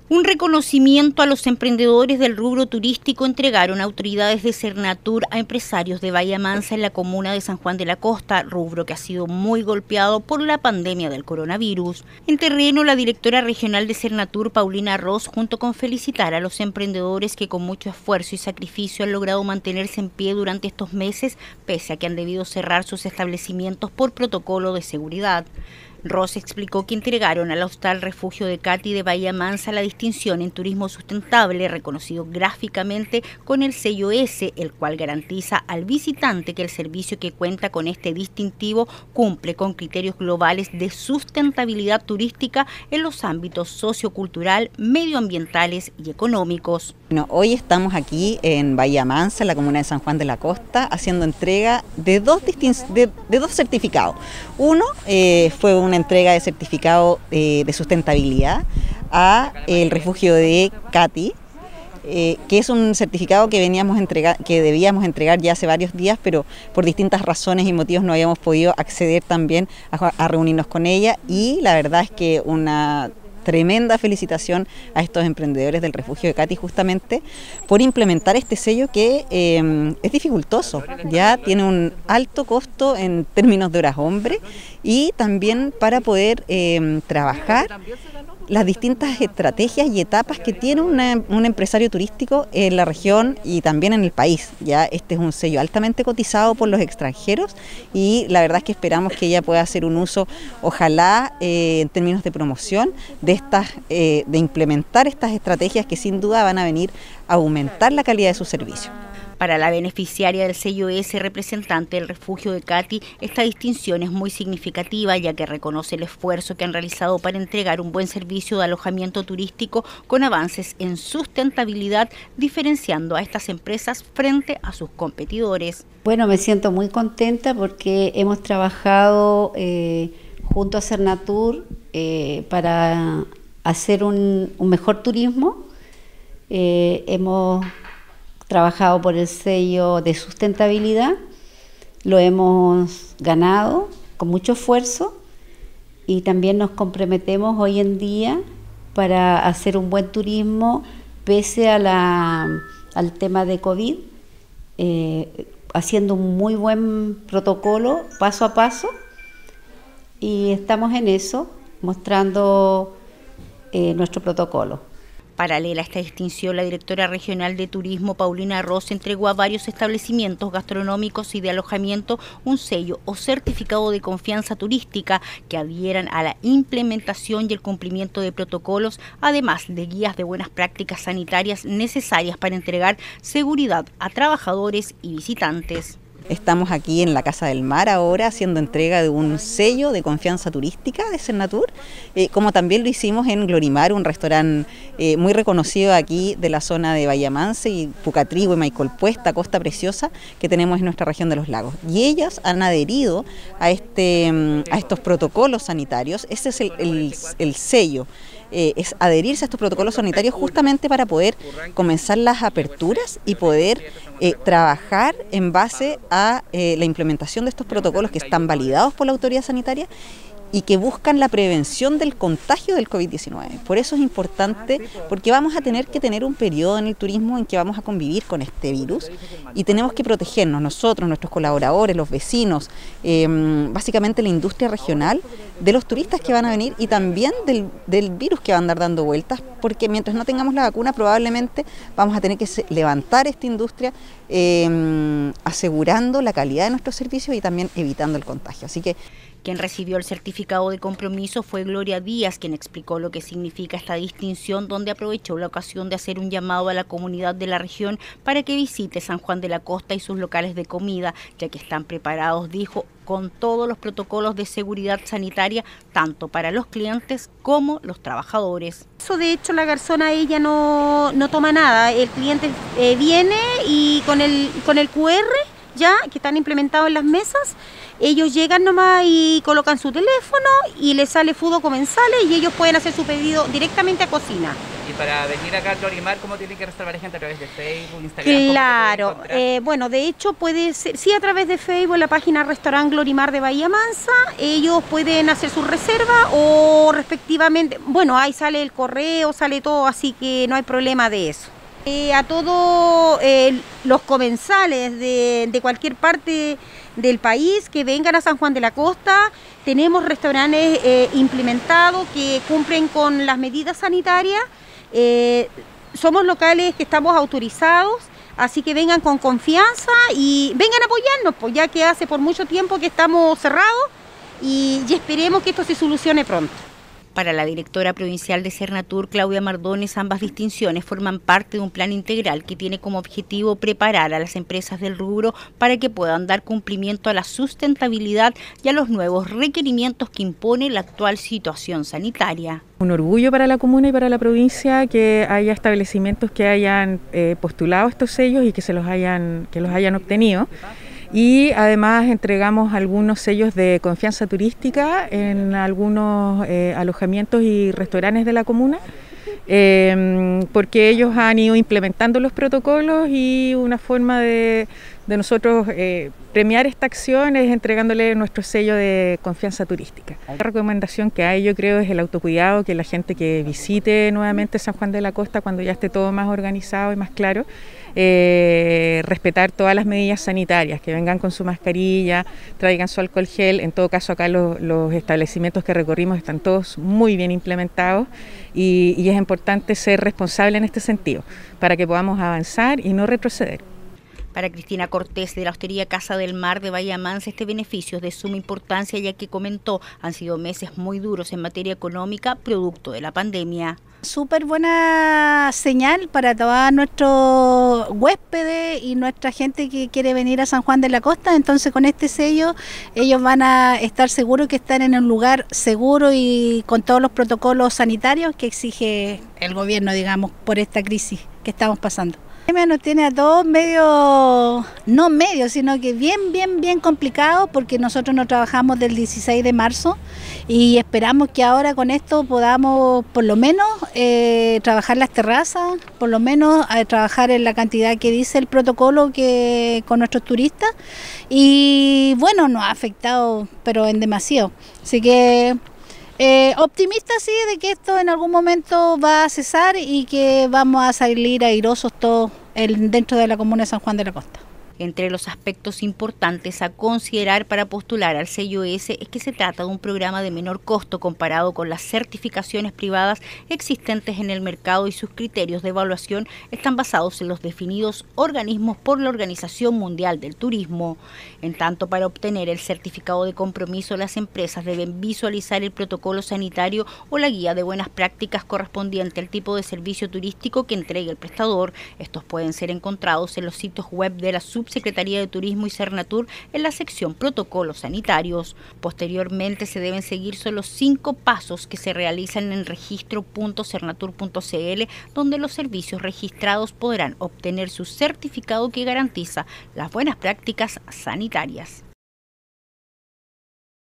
Un reconocimiento a los emprendedores del rubro turístico entregaron autoridades de Sernatur a empresarios de Bahía Mansa en la comuna de San Juan de la Costa, rubro que ha sido muy golpeado por la pandemia del coronavirus. En terreno, la directora regional de Sernatur, Paulina Ross, junto con felicitar a los emprendedores que con mucho esfuerzo y sacrificio han logrado mantenerse en pie durante estos meses, pese a que han debido cerrar sus establecimientos por protocolo de seguridad. Ross explicó que entregaron al Hostal Refugio de Cati de Bahía Mansa la distinción en turismo sustentable, reconocido gráficamente con el sello S, el cual garantiza al visitante que el servicio que cuenta con este distintivo cumple con criterios globales de sustentabilidad turística en los ámbitos sociocultural, medioambientales y económicos. Bueno, hoy estamos aquí en Bahía Mansa, en la comuna de San Juan de la Costa, haciendo entrega de dos certificados. Uno fue una entrega de certificado de sustentabilidad a el refugio de Cati, que es un certificado que debíamos entregar ya hace varios días, pero por distintas razones y motivos no habíamos podido acceder también a reunirnos con ella, y la verdad es que una tremenda felicitación a estos emprendedores del refugio de Cati justamente por implementar este sello que es dificultoso, ya tiene un alto costo en términos de horas hombre y también para poder trabajar las distintas estrategias y etapas que tiene un empresario turístico en la región y también en el país. Ya este es un sello altamente cotizado por los extranjeros y la verdad es que esperamos que ella pueda hacer un uso, ojalá en términos de promoción, de implementar estas estrategias que sin duda van a venir a aumentar la calidad de su servicio. Para la beneficiaria del sello S, representante del refugio de Cati, esta distinción es muy significativa, ya que reconoce el esfuerzo que han realizado para entregar un buen servicio de alojamiento turístico con avances en sustentabilidad, diferenciando a estas empresas frente a sus competidores. Bueno, me siento muy contenta porque hemos trabajado junto a Sernatur para hacer un mejor turismo. Hemos trabajado por el sello de sustentabilidad, lo hemos ganado con mucho esfuerzo y también nos comprometemos hoy en día para hacer un buen turismo pese a al tema de COVID, haciendo un muy buen protocolo paso a paso, y estamos en eso, mostrando nuestro protocolo. Paralela a esta distinción, la directora regional de turismo, Paulina Ross, entregó a varios establecimientos gastronómicos y de alojamiento un sello o certificado de confianza turística que adhieran a la implementación y el cumplimiento de protocolos, además de guías de buenas prácticas sanitarias necesarias para entregar seguridad a trabajadores y visitantes. Estamos aquí en la Casa del Mar ahora haciendo entrega de un sello de confianza turística de Sernatur, como también lo hicimos en Glorimar, un restaurante muy reconocido aquí de la zona de Bahía Mansa y Pucatrigo y Maicolpuesta, Costa Preciosa, que tenemos en nuestra región de los lagos. Y ellas han adherido a estos protocolos sanitarios. Ese es el sello. Es adherirse a estos protocolos sanitarios justamente para poder comenzar las aperturas y poder trabajar en base a la implementación de estos protocolos que están validados por la autoridad sanitaria y que buscan la prevención del contagio del COVID-19. Por eso es importante, porque vamos a tener que tener un periodo en el turismo en que vamos a convivir con este virus y tenemos que protegernos nosotros, nuestros colaboradores, los vecinos, básicamente la industria regional, de los turistas que van a venir y también del virus que va a andar dando vueltas, porque mientras no tengamos la vacuna probablemente vamos a tener que levantar esta industria asegurando la calidad de nuestros servicios y también evitando el contagio. Así que quien recibió el certificado de compromiso fue Gloria Díaz, quien explicó lo que significa esta distinción, donde aprovechó la ocasión de hacer un llamado a la comunidad de la región para que visite San Juan de la Costa y sus locales de comida, ya que están preparados, dijo, con todos los protocolos de seguridad sanitaria, tanto para los clientes como los trabajadores. Eso, de hecho, la garzona ella no toma nada, el cliente viene y con el QR ya, que están implementados en las mesas, ellos llegan nomás y colocan su teléfono y les sale Fudo Comensales y ellos pueden hacer su pedido directamente a cocina. Y para venir acá a Glorimar, ¿cómo tiene que reservar la gente? ¿A través de Facebook, Instagram? Claro, bueno, de hecho puede ser, sí, a través de Facebook, la página Restaurant Glorimar de Bahía Mansa, ellos pueden hacer su reserva o respectivamente, bueno, ahí sale el correo, sale todo, así que no hay problema de eso. A todos los comensales de cualquier parte del país que vengan a San Juan de la Costa, tenemos restaurantes implementados que cumplen con las medidas sanitarias. Somos locales que estamos autorizados, así que vengan con confianza y vengan a apoyarnos, pues ya que hace por mucho tiempo que estamos cerrados y esperemos que esto se solucione pronto. Para la directora provincial de Sernatur, Claudia Mardones, ambas distinciones forman parte de un plan integral que tiene como objetivo preparar a las empresas del rubro para que puedan dar cumplimiento a la sustentabilidad y a los nuevos requerimientos que impone la actual situación sanitaria. Un orgullo para la comuna y para la provincia que haya establecimientos que hayan postulado estos sellos y que los hayan obtenido. Y además entregamos algunos sellos de confianza turística en algunos alojamientos y restaurantes de la comuna, porque ellos han ido implementando los protocolos y una forma de nosotros premiar esta acción es entregándole nuestro sello de confianza turística. La recomendación que hay, yo creo, es el autocuidado, que la gente que visite nuevamente San Juan de la Costa cuando ya esté todo más organizado y más claro, respetar todas las medidas sanitarias, que vengan con su mascarilla, traigan su alcohol gel. En todo caso, acá los establecimientos que recorrimos están todos muy bien implementados y es importante ser responsable en este sentido para que podamos avanzar y no retroceder. Para Cristina Cortés de la Hostería Casa del Mar de Bahía Mansa, este beneficio es de suma importancia, ya que comentó, han sido meses muy duros en materia económica producto de la pandemia. Súper buena señal para todos nuestros huéspedes y nuestra gente que quiere venir a San Juan de la Costa. Entonces, con este sello ellos van a estar seguros que están en un lugar seguro y con todos los protocolos sanitarios que exige el gobierno, digamos, por esta crisis que estamos pasando. Nos tiene a todos no medio, sino que bien complicado, porque nosotros no trabajamos del 16 de marzo y esperamos que ahora con esto podamos por lo menos trabajar las terrazas, por lo menos trabajar en la cantidad que dice el protocolo que con nuestros turistas, y bueno, nos ha afectado pero en demasiado, así que optimista sí de que esto en algún momento va a cesar y que vamos a salir airosos todos dentro de la comuna de San Juan de la Costa. Entre los aspectos importantes a considerar para postular al sello S es que se trata de un programa de menor costo comparado con las certificaciones privadas existentes en el mercado, y sus criterios de evaluación están basados en los definidos organismos por la Organización Mundial del Turismo. En tanto, para obtener el certificado de compromiso, las empresas deben visualizar el protocolo sanitario o la guía de buenas prácticas correspondiente al tipo de servicio turístico que entregue el prestador. Estos pueden ser encontrados en los sitios web de la Subsecretaría de Turismo y Sernatur en la sección Protocolos Sanitarios. Posteriormente se deben seguir solo 5 pasos que se realizan en registro.sernatur.cl, donde los servicios registrados podrán obtener su certificado que garantiza las buenas prácticas sanitarias.